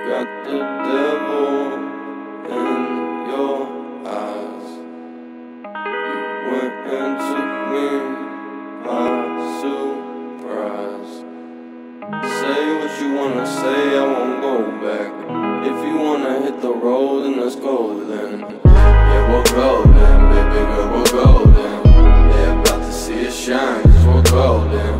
got the devil in your eyes. You went and took me by surprise. Say what you wanna say, I won't go back. If you wanna hit the road, then let's go then. Yeah, we'll go then, baby girl, we'll go then. They're about to see us shine, 'cause we're golden.